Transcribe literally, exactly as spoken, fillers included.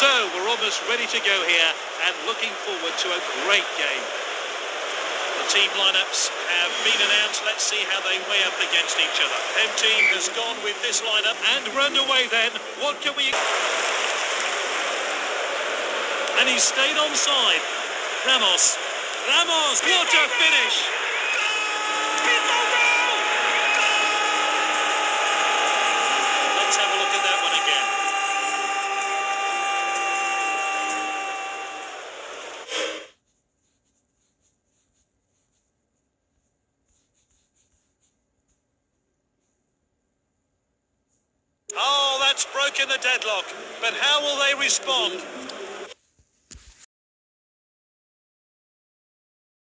So, we're almost ready to go here and looking forward to a great game. The team lineups have been announced. Let's see how they weigh up against each other. Home team has gone with this lineup and we're underway then. What can we... And he's stayed onside. Ramos. Ramos, what a finish! Let's have a look at that one again. Oh, that's broken the deadlock. But how will they respond?